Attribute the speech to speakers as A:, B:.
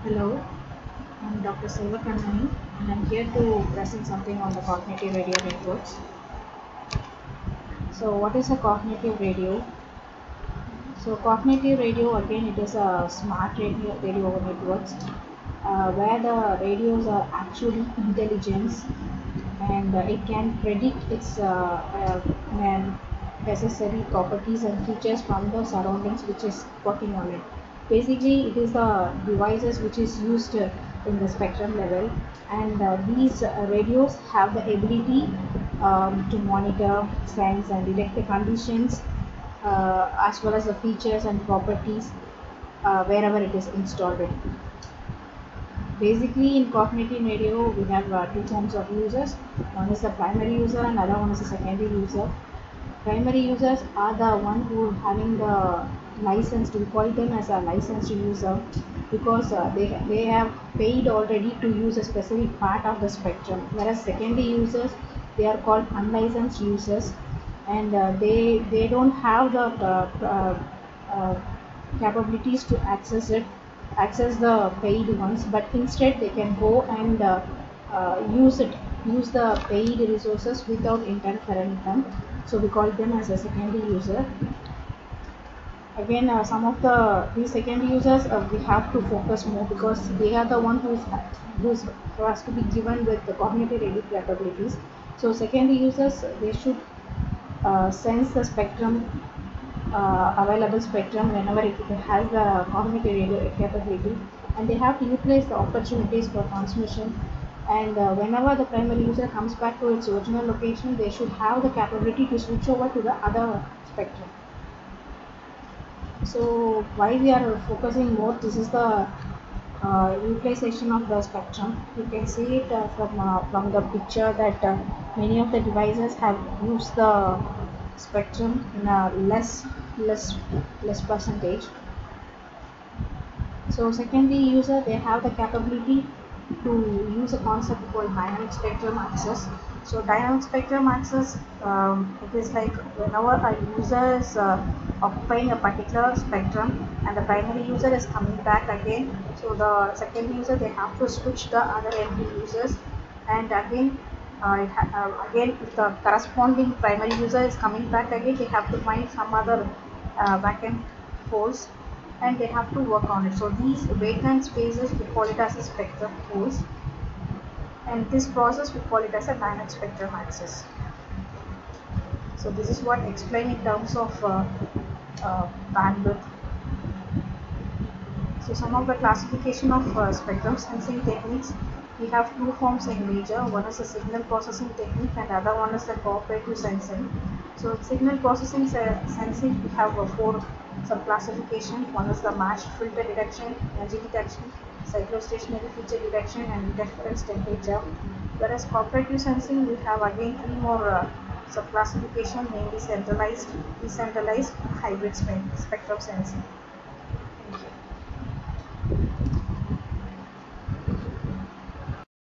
A: Hello, I'm Dr. Silva Kannani, and I'm here to present something on the cognitive radio networks. So, what is a cognitive radio? So, cognitive radio again, it is a smart radio networks where the radios are actually intelligence, and it can predict its necessary properties and features from the surroundings which is working on it. Basically, it is the devices which is used in the spectrum level, and these radios have the ability to monitor, sense, and detect the conditions as well as the features and properties wherever it is installed. Basically, in cognitive radio, we have two forms of users. One is the primary user, and other one is the secondary user. Primary users are the one who are having the license. We call them as a licensed user because they have paid already to use a specific part of the spectrum. Whereas secondary users, they are called unlicensed users, and they don't have the uh, capabilities to access the paid ones, but instead they can go and use the paid resources without interfering them. So we call them as a secondary user. Again, some of these secondary users we have to focus more because they are the one who has to be given with the cognitive radio capabilities. So secondary users, they should sense the spectrum, available spectrum whenever it has the cognitive radio capability, and they have to utilize the opportunities for transmission. And whenever the primary user comes back to its original location, they should have the capability to switch over to the other spectrum. So why we are focusing more, this is the utilization of the spectrum. You can see it from the picture that many of the devices have used the spectrum in a less less percentage. So secondary user, they have the capability to use a concept called dynamic spectrum access. So dynamic spectrum access, it is like whenever a user is occupying a particular spectrum and the primary user is coming back again, so the secondary user, they have to switch the other empty users, and again again if the corresponding primary user is coming back again, they have to find some other vacant holes, and they have to work on it. So these vacant spaces, we call it as a spectrum holes, and this process we call it as a dynamic spectrum access. So this is what explain in terms of bandwidth. So some of the classification of spectrum sensing techniques, we have two forms in major. One is the signal processing technique and the other one is the cooperative sensing. So signal processing sensing, we have four sub-classification. One is the matched filter detection, energy detection, cyclostationary feature detection, and interference temperature. Whereas cooperative sensing, we have again three more sub-classification, namely centralized, decentralized, hybrid spectrum sensing.